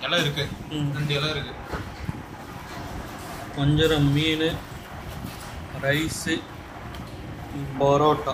எல்லாம் இருக்கு. 2 இலை இருக்கு. வஞ்சரம் மீன், ரைஸு, பரோட்டா.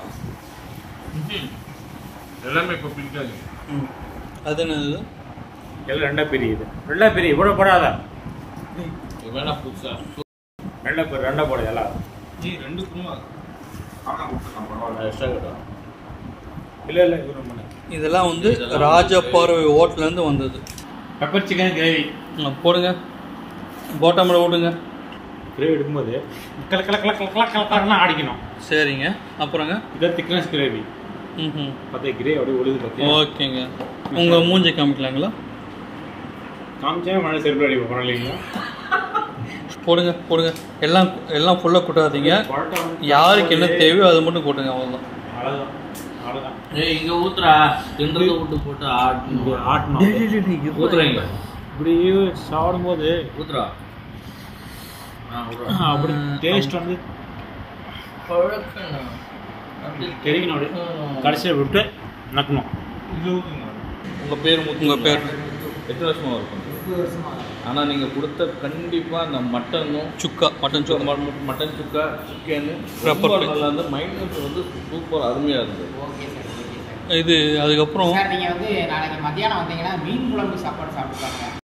எல்லாமே இப்போ பிடிக்காது. அது என்னது? எல்லாம் ரெண்டா பெரியது. ரெண்டா பெரிய இவ்வளோ போடாத. வேணா புதுசா ரெண்டா போட எல்லாம். நீ 2 குருமா ஆனா கொடுத்துக்கலாம் பரவாயில்ல. எக்ஸ்ட்ரா கேட்டோம். இல்லை இது ரொம்ப இதெல்லாம் வந்து ராஜபார்வை ஹோட்டல்லேருந்து வந்தது. பெப்பர் சிக்கன் கிரேவி போடுங்க, போட்டாமல் விடுங்க. கிரேவி எடுக்கும்போது கலக்கலக்கலக்கலக்கலக்கலக்கலன்னு ஆடிக்கணும். சரிங்க. அப்புறங்க இதான் திக்னஸ் கிரேவி. பார்த்தா கிரேவி அப்படியே ஒழுது பார்த்து. ஓகேங்க. உங்கள் மூஞ்சி காமிக்கலாங்களா? காமிச்சா மழை செருப்பு அடி போகிறோம் இல்லைங்களா? போடுங்க போடுங்க. எல்லாம் ஃபுல்லாக கூட்டாதீங்க. யாருக்கு என்ன தேவையோ அதை மட்டும் கூட்டுங்க. அவ்வளோதான். அவ்வளோதான். ஏய் இங்கே ஊத்துறா. தின்றதை விட்டு போட்டு ஆட்டணும். ஊத்துறீங்க இப்படி சாப்பிடும்போது ஊத்துறா. அப்படி டேஸ்ட் வந்து கிடைக்கணும். அப்படி கடைசியில் விட்டு நக்கணும். உங்கள் பேர் எத்தனை வருஷமாக இருக்கும்? 30 வருஷமா. ஆனால் நீங்கள் கொடுத்த கண்டிப்பாக அந்த மட்டனும் மட்டன் சுக்கா சிக்கனு நல்லா இருந்து மைனஸ் வந்து சூப்பர் அருமையாக இருந்தது. Okay sir, okay sir. இது அதுக்கப்புறம் சார் நீங்கள் வந்து நாளைக்கு மத்தியானம் வந்தீங்கன்னா மீன் குழம்பு சாப்பாடு சாப்பிடுவாங்க.